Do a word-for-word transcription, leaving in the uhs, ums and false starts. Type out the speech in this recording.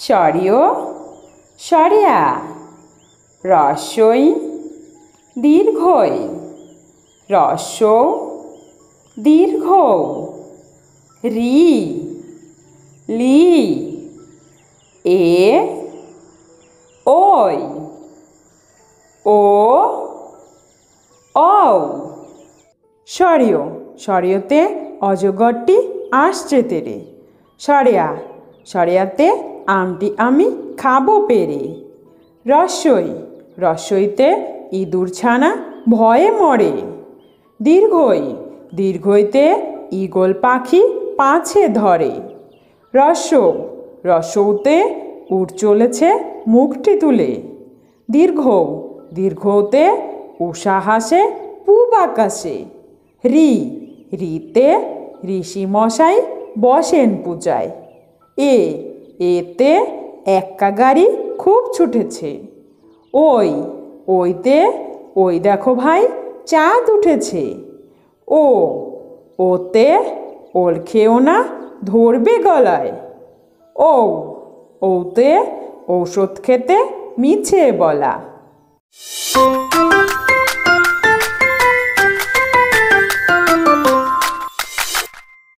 সরিয় সরিয়া রস্বই দীর্ঘই রস্ব দীর্ঘ রি লি এ ওই ও ঔ সরিয় সরিয়তে অজগরটি আসছে তেরে সরিয়া সরিয়াতে আমটি আমি খাবো পেরে রস্বই রস্বইতে ইঁদুর ছানা ভয়ে মরে দীর্ঘই দীর্ঘইতে ঈগল পাখি পাছে ধরে রস্ব রস্বতে উট চলেছে মুখটি তুলে দীর্ঘ দীর্ঘতে উষা হাসে পূব আকাশে রি রিতে ঋষি মশাই বসেন পূজায় এ এতে এক্কা গাড়ি খুব ছুটেছে ওই ওইতে ওই দেখো ভাই চাঁদ উঠেছে ও ওতে ওল খেও না ধরবে গলায় ও ওতে ঔষধ খেতে মিছে বলা।